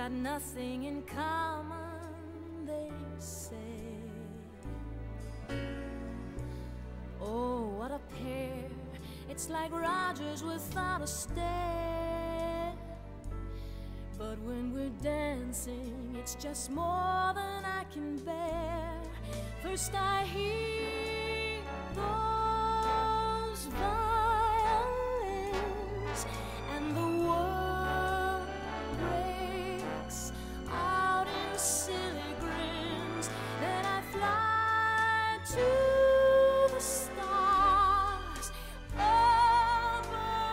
got nothing in common, they say. Oh, what a pair. It's like Rogers without a stare. But when we're dancing, it's just more than I can bear. First I hear those violins, and the world breaks out in silly grins. Then I fly to the stars up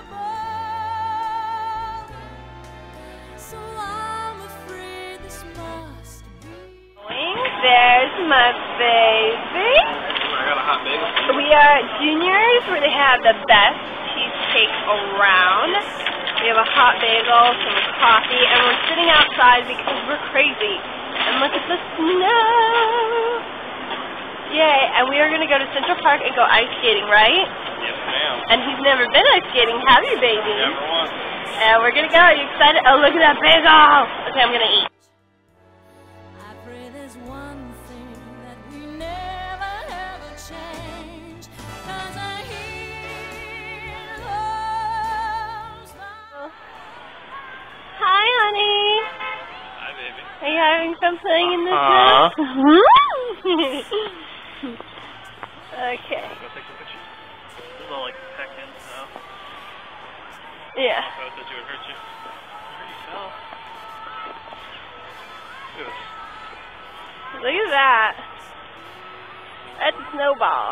above. So I'm afraid this must be. There's my baby. I got a hot bagel. We are at Junior's where they have the best cheesecake around. We have a hot bagel, some coffee, and we're sitting outside because we're crazy. And look at the snow. Yay, and we are going to go to Central Park and go ice skating, right? Yes, ma'am. And he's never been ice skating, have you, baby? Never once. And we're going to go. Are you excited? Oh, look at that bagel. Okay, I'm going to eat. I pray there's one thing that we never ever change, 'cause I hear those Hi, honey. Hi, baby. Are you having fun playing in the snow? Okay. Go take some pictures. This is all like packed in snow. Yeah. I thought that you would hurt you. There you go. Look at this. Look at that. That's a snowball.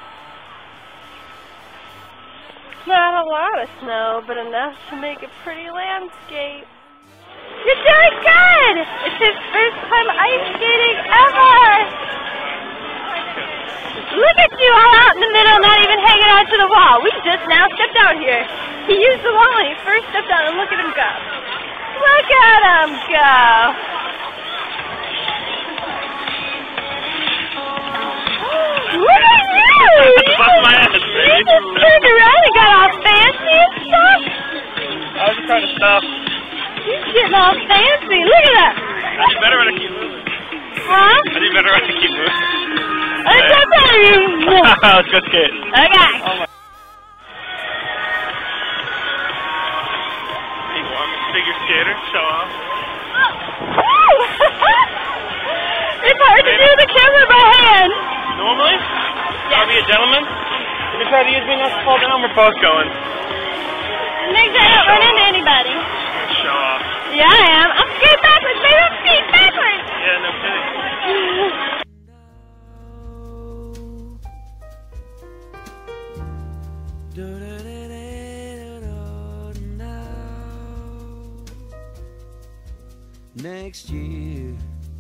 Not a lot of snow, but enough to make a pretty landscape. You're doing good! It's his first time ice skating ever! Look at you all out in the middle, not even hanging on to the wall. We just now stepped out here. He used the wall when he first stepped out, and look at him go. Look at him go! Look at you! Bust my ass, baby. You just turned around and got all fancy and stuff. I was just trying to stop. He's getting all fancy. Look at that. I do better when I keep moving. Huh? I do better when I keep moving. Let's go better. Let's go skate. Okay. Oh my. Hey, I'm a figure skater. Show off. It's hard to do the camera by hand. Normally? Yes. I'll be a gentleman. If you try to use me not to fall down, we're both going. Make sure I don't run into anybody. Show off. Yeah, I am. I'm skating backwards, baby. I'm skating backwards. Yeah, no kidding. Next year,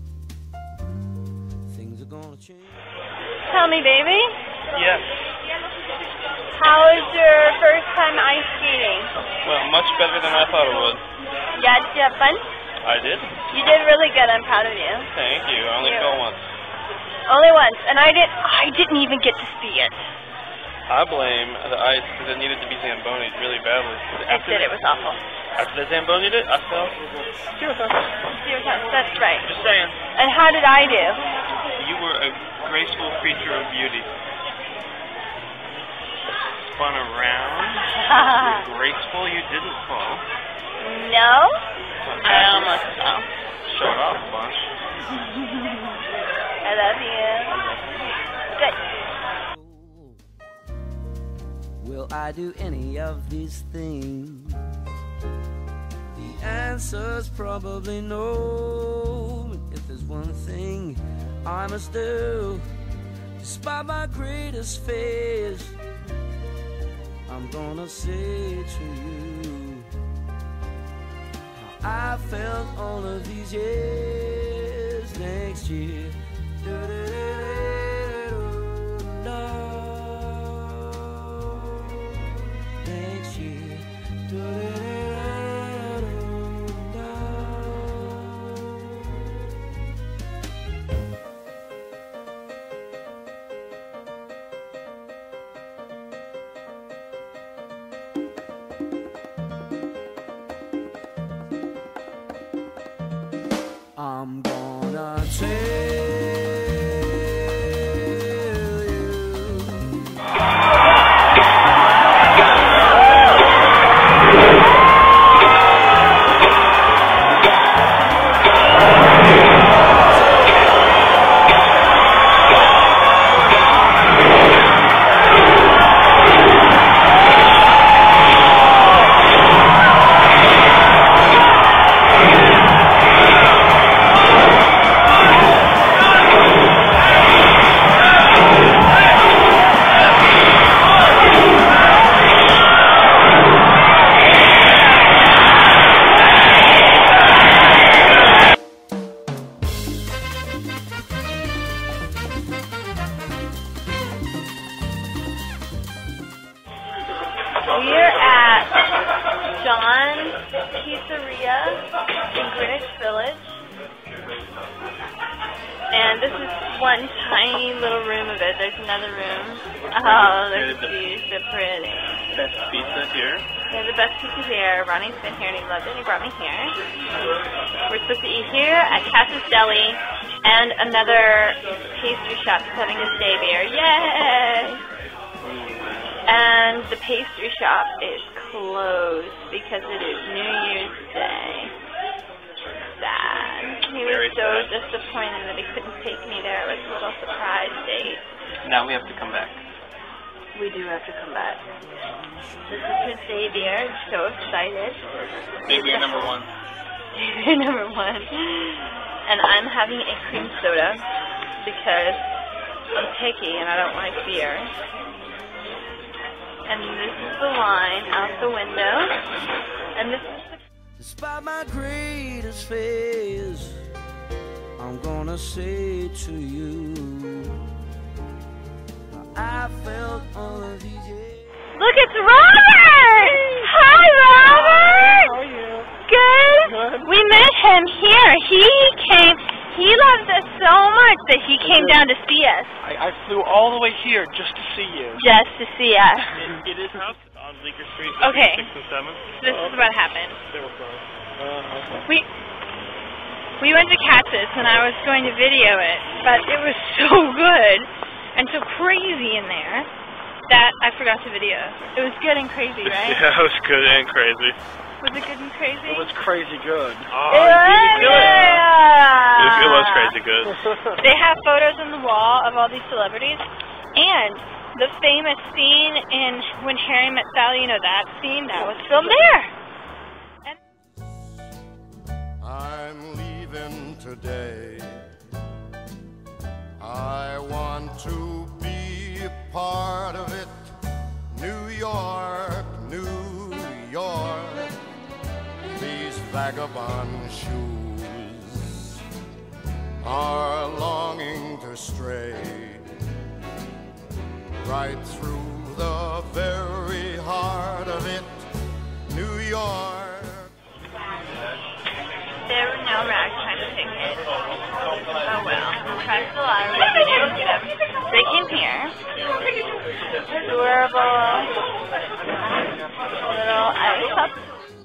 things are gonna change. Tell me, baby. Yes. How was your first time ice skating? Well, much better than I thought it would. Yeah, did you have fun? I did. You did really good. I'm proud of you. Thank you. I only fell once. Only once, and I didn't even get to see it. I blame the ice because it needed to be Zamboni'd really badly. It did. It was awful. After they Zamboni'd it, I fell. Zero times. That's right. Just saying. And how did I do? You were a graceful creature of beauty. Spun around. Graceful. You didn't fall. No? I almost fell. Showed off a bunch. I love you. Good. Will I do any of these things? The answer's probably no. If there's one thing I must do, despite my greatest fears, I'm gonna say to you how I felt all of these years. Next year, next year, John's Pizzeria in Greenwich Village. And this is one tiny little room of it. There's another room. Oh, they're so pretty. Best pizza here. Yeah, the best pizza here. Ronnie's been here and he loved it. He brought me here. We're supposed to eat here at Cass's Deli and another pastry shop that's having a stay beer. Yay! And the pastry shop is closed because it is New Year's Day. Sad. He was so disappointed that he couldn't take me there. It was a little surprise date. Now we have to come back. We do have to come back. This is his debut. I'm so excited. Maybe number one. Number one. And I'm having a cream soda because I'm picky and I don't like beer. And this is the line out the window. And this is Despite my greatest fears, I'm gonna say to you, I felt all of these years. Look, it's Robert! Hi, Robert! How are you? Good. Good. We met him here. He loved us so much that he came down to see us. I flew all the way here just to see you. Just to see us. It is house on Bleecker Street. Okay. 6th and 7th. This is what happened. They were closed. We went to Katz's and I was going to video it, but it was so good and so crazy in there that I forgot to video. It was good and crazy, right? Yeah, it was good and crazy. Was it good and crazy? It was crazy good. Oh, it was good. It was crazy good. They have photos on the wall of all these celebrities, and the famous scene in When Harry Met Sally, you know that scene? That was filmed there. I'm leaving today. I want to be a part of it. New York, New York. These vagabond shoes are longing to stray right through the very heart of it, New York. There were no ragtime tickets. Oh well. Press the lottery. We didn't get them. They came here. Adorable little ice pups.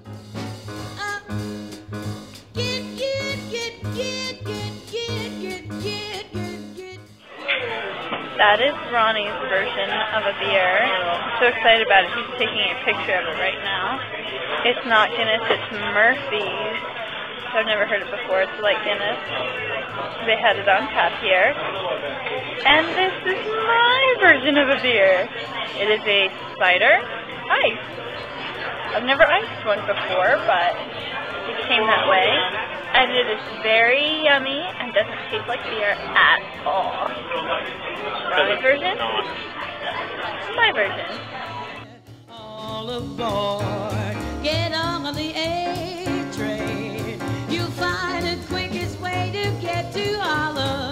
That is Ronnie's version of a beer. I'm so excited about it. He's taking a picture of it right now. It's not Guinness, it's Murphy's. I've never heard it before. It's like Guinness. They had it on tap here. And this is my version of a beer. It is a cider ice. I've never iced one before, but it came that way. And it is very yummy and doesn't taste like beer at all. Ronnie's version? My version. All aboard, get on the A train. You'll find the quickest way to get to Cullum.